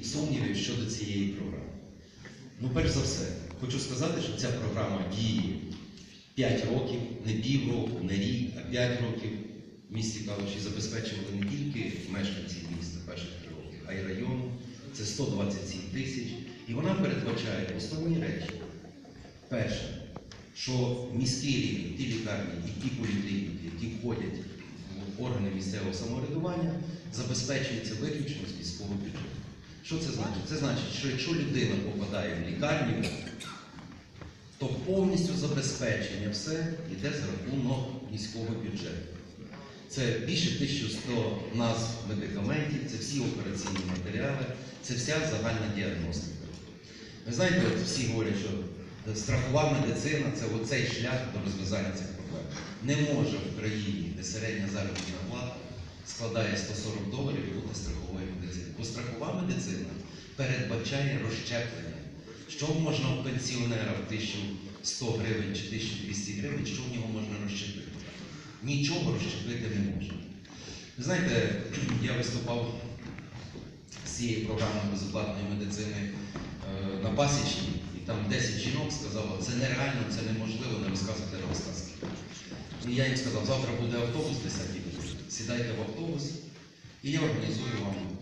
сумнівів щодо цієї програми. Ну, перш за все, хочу сказати, що ця програма діє 5 років, не півроку, не рік, а 5 років. В місті Калуші забезпечували не тільки мешканців міста перших 3 роки, а й району. Це 127 тисяч. І вона передбачає основні речі. Перше, що міський рівень, ті лікарні і ті поліклініки, які входять в органи місцевого самоврядування, забезпечуються виключно з міського бюджету. Що це значить? Це значить, що якщо людина попадає в лікарню, то повністю забезпечення все йде за рахунок міського бюджету. Це більше 1100 назв медикаментів, це всі операційні матеріали, це вся загальна діагностика. Ви знаєте, от всі говорять, що страхова медицина – це оцей шлях до розв'язання цих проблем. Не може в країні, де середня заробітна плата складає $140 бути страховою медициною. Бо страхова медицина передбачає розщеплення. Що можна у пенсіонера в 1100 гривень чи 1200 гривень, що в нього можна розщепити? Нічого розщепити не можна. Ви знаєте, я виступав з цією програмою безоплатної медицини на Пасічній, і там 10 жінок сказало, це нереально, це неможливо, не розказувати розказки. І я їм сказав, завтра буде автобус 10 години, сідайте в автобус, і я організую вам